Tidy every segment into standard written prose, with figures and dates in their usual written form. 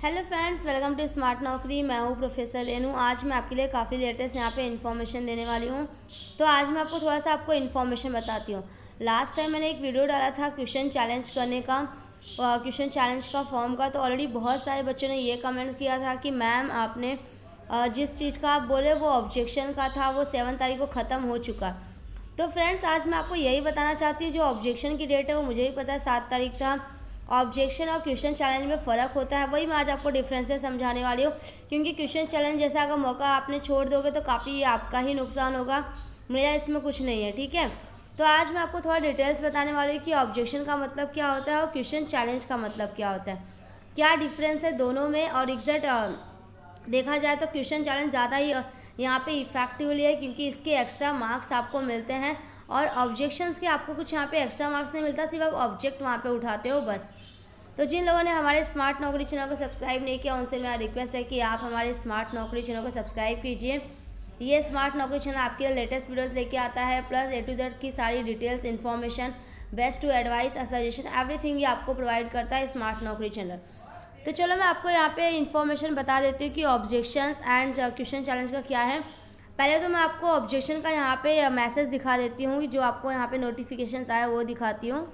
Hello friends, welcome to smart Naukri. मैं हूँ professor Renu. आज मैं आपके लिए काफ़ी लेटेस्ट यहाँ पे इन्फॉर्मेशन देने वाली हूँ। तो आज मैं आपको थोड़ा सा इन्फॉर्मेशन बताती हूँ। लास्ट टाइम मैंने एक वीडियो डाला था क्वेश्चन चैलेंज करने का, क्वेश्चन चैलेंज का फॉर्म का। तो ऑलरेडी बहुत सारे बच्चों ने ये कमेंट किया था कि मैम आपने जिस चीज़ का आप बोले वो ऑब्जेक्शन का था, वो 7 तारीख को ख़त्म हो चुका। तो फ्रेंड्स, आज मैं आपको यही बताना चाहती हूँ, जो ऑब्जेक्शन की डेट है वो मुझे भी पता है 7 तारीख था। ऑब्जेक्शन और क्वेश्चन चैलेंज में फ़र्क होता है, वही मैं आज आपको डिफरेंसेस समझाने वाली हूँ। क्योंकि क्वेश्चन चैलेंज जैसा अगर मौका आपने छोड़ दोगे तो काफ़ी आपका ही नुकसान होगा, मेरा इसमें कुछ नहीं है। ठीक है, तो आज मैं आपको थोड़ा डिटेल्स बताने वाली हूँ कि ऑब्जेक्शन का मतलब क्या होता है और क्वेश्चन चैलेंज का मतलब क्या होता है, क्या डिफरेंस है दोनों में। और एग्जैक्ट देखा जाए तो क्वेश्चन चैलेंज ज़्यादा ही यहाँ पे इफेक्टिवली है, क्योंकि इसके एक्स्ट्रा मार्क्स आपको मिलते हैं। और ऑब्जेक्शंस के आपको कुछ यहाँ पे एक्स्ट्रा मार्क्स नहीं मिलता, सिर्फ आप ऑब्जेक्ट वहाँ पे उठाते हो बस। तो जिन लोगों ने हमारे स्मार्ट नौकरी चैनल को सब्सक्राइब नहीं किया, उनसे मेरा रिक्वेस्ट है कि आप हमारे स्मार्ट नौकरी चैनल को सब्सक्राइब कीजिए। ये स्मार्ट नौकरी चैनल आपके लिए लेटेस्ट वीडियोस लेके आता है, प्लस A to Z की सारी details, information, best to advice, suggestion, everything ये आपको प्रोवाइड करता है स्मार्ट नौकरी चैनल। तो चलो मैं आपको यहाँ पे इन्फॉर्मेशन बता देती हूँ कि ऑब्जेक्शंस एंड क्वेश्चन चैलेंज का क्या है। पहले तो मैं आपको ऑब्जेक्शन का यहाँ पे मैसेज दिखा देती हूँ, जो आपको यहाँ पे नोटिफिकेशंस आए वो दिखाती हूँ।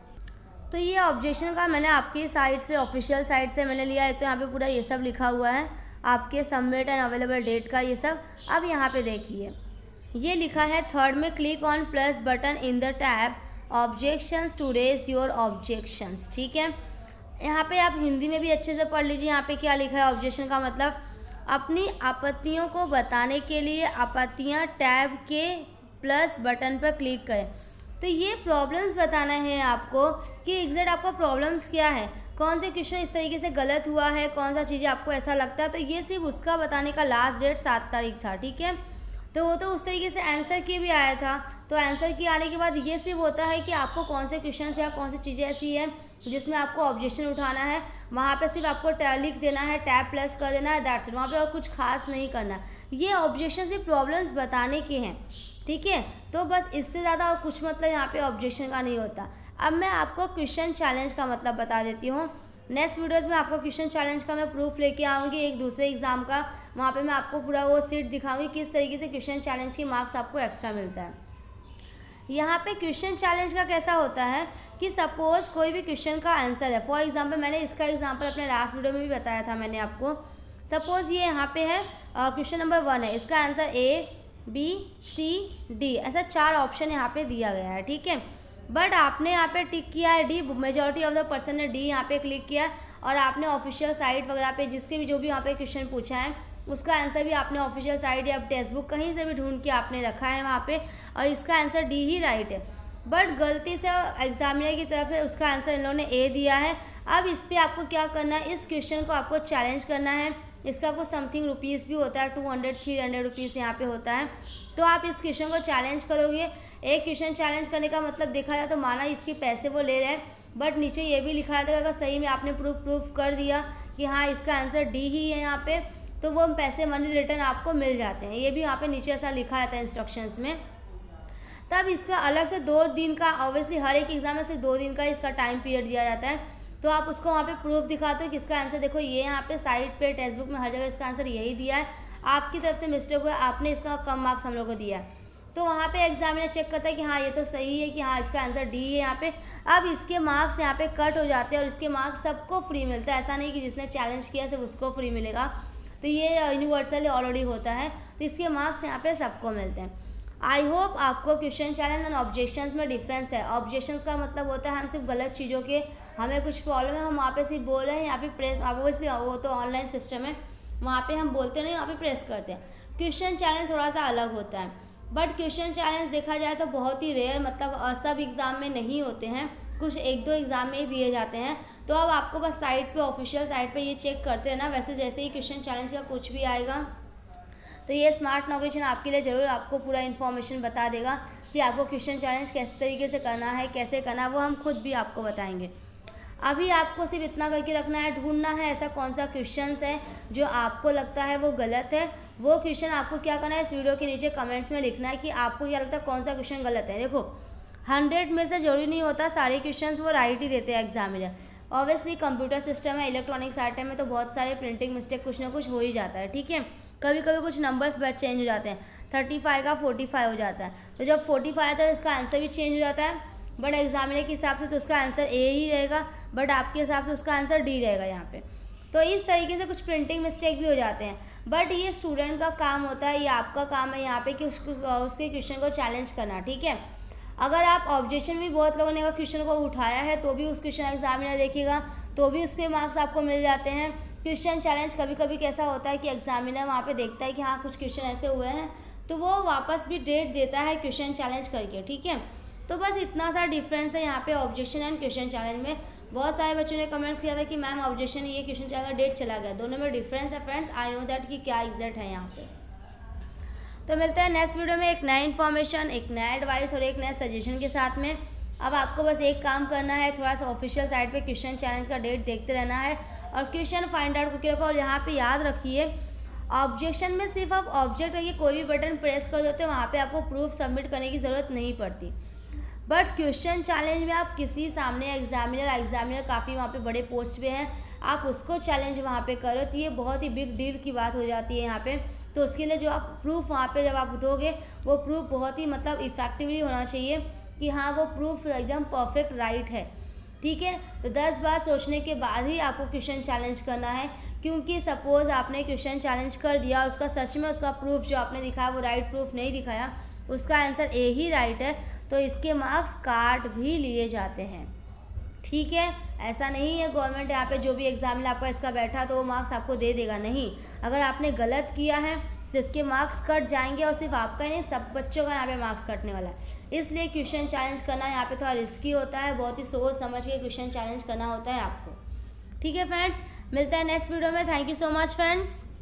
तो ये ऑब्जेक्शन का मैंने आपकी साइट से, ऑफिशियल साइट से मैंने लिया है। तो यहाँ पे पूरा ये सब लिखा हुआ है, आपके सबमिट एंड अवेलेबल डेट का ये सब। अब यहाँ पे देखिए, ये लिखा है थर्ड में, click on plus button in the tab objections to raise your objections. ठीक है, यहाँ पे आप हिंदी में भी अच्छे से पढ़ लीजिए। यहाँ पे क्या लिखा है, ऑब्जेक्शन का मतलब अपनी आपत्तियों को बताने के लिए आपत्तियाँ टैब के प्लस बटन पर क्लिक करें। तो ये प्रॉब्लम्स बताना है आपको कि एग्जैक्ट आपका प्रॉब्लम्स क्या है, कौन से क्वेश्चन इस तरीके से गलत हुआ है, कौन सा चीज़ें आपको ऐसा लगता है। तो ये सिर्फ उसका बताने का लास्ट डेट 7 तारीख था। ठीक है, तो वो तो उस तरीके से आंसर की भी आया था। तो आंसर की आने के बाद ये सिर्फ होता है कि आपको कौन से क्वेश्चन या कौन सी चीज़ें ऐसी हैं जिसमें आपको ऑब्जेक्शन उठाना है। वहाँ पे सिर्फ आपको लिख देना है, टैब प्लस कर देना है, दैट्स इट। वहाँ पे और कुछ खास नहीं करना। ये ऑब्जेक्शन सिर्फ प्रॉब्लम्स बताने के हैं। ठीक है, तो बस इससे ज़्यादा और कुछ मतलब यहाँ पे ऑब्जेक्शन का नहीं होता। अब मैं आपको क्वेश्चन चैलेंज का मतलब बता देती हूँ। नेक्स्ट वीडियोज़ में आपको क्वेश्चन चैलेंज का मैं प्रूफ लेके आऊँगी, एक दूसरे एग्जाम का। वहाँ पे मैं आपको पूरा वो सीट दिखाऊंगी किस तरीके से क्वेश्चन चैलेंज के मार्क्स आपको एक्स्ट्रा मिलता है। यहाँ पे क्वेश्चन चैलेंज का कैसा होता है कि सपोज़ कोई भी क्वेश्चन का आंसर है। फॉर एग्जांपल, मैंने इसका एग्जांपल अपने लास्ट वीडियो में भी बताया था मैंने आपको। सपोज़ ये यहाँ पे है क्वेश्चन नंबर 1 है, इसका answer A B C D, ऐसा 4 ऑप्शन यहाँ पे दिया गया है। ठीक है, बट आपने यहाँ पे टिक किया है D, majority of the person ने D यहाँ पे क्लिक किया, और आपने ऑफिशियल साइट वगैरह पे जिसके भी जो भी यहाँ पे क्वेश्चन पूछा है उसका आंसर भी आपने ऑफिशियल साइट या टेक्स्ट बुक कहीं से भी ढूंढ के आपने रखा है वहाँ पे, और इसका आंसर D ही राइट है। बट गलती से एग्जामिनर की तरफ से उसका आंसर इन लोगों ने A दिया है। अब इस पर आपको क्या करना है, इस क्वेश्चन को आपको चैलेंज करना है। इसका कुछ समथिंग रुपीज़ भी होता है, 200-300 रुपीज़ यहाँ पे होता है। तो आप इस क्वेश्चन को चैलेंज करोगे। एक क्वेश्चन चैलेंज करने का मतलब देखा जाए तो माना इसके पैसे वो ले रहे हैं, बट नीचे ये भी लिखा था अगर सही में आपने प्रूफ कर दिया कि हाँ इसका आंसर D ही है यहाँ पे, तो वो पैसे मनी रिटर्न आपको मिल जाते हैं। ये भी यहाँ पे नीचे ऐसा लिखा रहता है इंस्ट्रक्शंस में। तब इसका अलग से 2 दिन का, ऑब्वियसली हर एक एग्जाम में से 2 दिन का इसका टाइम पीरियड दिया जाता है। तो आप उसको वहाँ पे प्रूफ दिखाते हो कि इसका आंसर देखो ये यहाँ पे साइट पे, टेक्स्ट बुक में, हर जगह इसका आंसर यही दिया है। आपकी तरफ से मिस्टेक हुआ, आपने इसका कम मार्क्स हम लोग को दिया है। तो वहाँ पे एग्जामिनर चेक करता है कि हाँ ये तो सही है, कि हाँ इसका आंसर D है यहाँ पे। अब इसके मार्क्स यहाँ पे कट हो जाते हैं और इसके मार्क्स सबको फ्री मिलता है। ऐसा नहीं कि जिसने चैलेंज किया सिर्फ उसको फ्री मिलेगा, तो ये यूनिवर्सल ऑलरेडी होता है। तो इसके मार्क्स यहाँ पे सबको मिलते हैं। आई होप आपको क्वेश्चन चैलेंज एंड ऑब्जेक्शंस में डिफरेंस है। ऑब्जेक्शंस का मतलब होता है हम सिर्फ गलत चीज़ों के, हमें कुछ प्रॉब्लम है, हम वहाँ पे सिर्फ बोल रहे हैं, यहाँ पे प्रेस, ऑब्वियसली वो तो ऑनलाइन सिस्टम है, वहाँ पे हम बोलते नहीं, वहाँ पे प्रेस करते हैं। क्वेश्चन चैलेंज थोड़ा सा अलग होता है, बट क्वेश्चन चैलेंज देखा जाए तो बहुत ही रेयर, मतलब सब एग्ज़ाम में नहीं होते हैं, कुछ 1-2 एग्ज़ाम में ही दिए जाते हैं। तो अब आपको बस साइट पे, ऑफिशियल साइट पे ये चेक करते रहना। वैसे जैसे ही क्वेश्चन चैलेंज का कुछ भी आएगा तो ये स्मार्ट नौकरी चैनल आपके लिए ज़रूर आपको पूरा इन्फॉर्मेशन बता देगा कि आपको क्वेश्चन चैलेंज किस तरीके से करना है, कैसे करना है, वो हम खुद भी आपको बताएंगे। अभी आपको सिर्फ इतना करके रखना है, ढूंढना है ऐसा कौन सा क्वेश्चन है जो आपको लगता है वो गलत है। वो क्वेश्चन आपको क्या करना है, इस वीडियो के नीचे कमेंट्स में लिखना है कि आपको क्या लगता है कौन सा क्वेश्चन गलत है। देखो 100 में से जरूरी नहीं होता सारे क्वेश्चंस वो राइट ही देते हैं एग्जामिनर, ऑब्वियसली कंप्यूटर सिस्टम है, इलेक्ट्रॉनिक्स आइटम में तो बहुत सारे प्रिंटिंग मिस्टेक कुछ ना कुछ हो ही जाता है, ठीक है। कभी कभी कुछ नंबर्स बस चेंज हो जाते हैं, 35 का 45 हो जाता है, तो जब 45 आता है इसका आंसर भी चेंज हो जाता है, बट एग्जामिनर के हिसाब से तो उसका आंसर ए ही रहेगा, बट आपके हिसाब से उसका आंसर डी रहेगा यहाँ पे। तो इस तरीके से कुछ प्रिंटिंग मिस्टेक भी हो जाते हैं, बट ये स्टूडेंट का काम होता है, ये आपका काम है यहाँ पे कि उसके क्वेश्चन को चैलेंज करना, ठीक है। अगर आप ऑब्जेक्शन भी बहुत लोगों ने अगर क्वेश्चन को उठाया है तो भी उस क्वेश्चन एग्जामिनर देखेगा तो भी उसके मार्क्स आपको मिल जाते हैं। क्वेश्चन चैलेंज कभी कभी कैसा होता है कि एग्जामिनर वहाँ पे देखता है कि हाँ कुछ क्वेश्चन ऐसे हुए हैं तो वो वापस भी डेट देता है क्वेश्चन चैलेंज करके, ठीक है। तो बस इतना सा डिफरेंस है यहाँ पे ऑब्जेक्शन एंड क्वेश्चन चैलेंज में। बहुत सारे बच्चों ने कमेंट्स किया था कि मैम ऑब्जेक्शन ये क्वेश्चन चैलेंज का डेट चला गया, दोनों में डिफरेंस है फ्रेंड्स। आई नो दैट कि क्या एग्जैक्ट है यहाँ पे। तो मिलते हैं नेक्स्ट वीडियो में एक नया इन्फॉर्मेशन, एक नया एडवाइस और एक नया सजेशन के साथ में। अब आपको बस एक काम करना है, थोड़ा सा ऑफिशियल साइट पे क्वेश्चन चैलेंज का डेट देखते रहना है और क्वेश्चन फाइंड आउट करके रखो। और यहाँ पे याद रखिए ऑब्जेक्शन में सिर्फ आप ऑब्जेक्ट करके कोई भी बटन प्रेस कर देते हो, वहाँ पे आपको प्रूफ सबमिट करने की ज़रूरत नहीं पड़ती। बट क्वेश्चन चैलेंज में आप किसी सामने एग्जामिनर काफ़ी वहाँ पे बड़े पोस्ट पे हैं, आप उसको चैलेंज वहाँ पे करो तो ये बहुत ही बिग डील की बात हो जाती है यहाँ पे। तो उसके लिए जो आप प्रूफ वहाँ पे जब आप दोगे वो प्रूफ बहुत ही मतलब इफेक्टिवली होना चाहिए कि हाँ वो प्रूफ एकदम परफेक्ट राइट है, ठीक है। तो 10 बार सोचने के बाद ही आपको क्वेश्चन चैलेंज करना है, क्योंकि सपोज़ आपने क्वेश्चन चैलेंज कर दिया, उसका सच में उसका प्रूफ जो आपने दिखाया वो राइट प्रूफ नहीं दिखाया, उसका आंसर ए ही राइट है, तो इसके मार्क्स काट भी लिए जाते हैं, ठीक है। ऐसा नहीं है गवर्नमेंट यहाँ पे जो भी एग्जामिनर आपका इसका बैठा तो वो मार्क्स आपको दे देगा, नहीं। अगर आपने गलत किया है तो इसके मार्क्स कट जाएंगे और सिर्फ आपका ही नहीं सब बच्चों का यहाँ पे मार्क्स कटने वाला है। इसलिए क्वेश्चन चैलेंज करना यहाँ पे थोड़ा रिस्की होता है, बहुत ही सोच समझ के क्वेश्चन चैलेंज करना होता है आपको, ठीक है फ्रेंड्स। मिलता है नेक्स्ट वीडियो में। Thank you so much friends.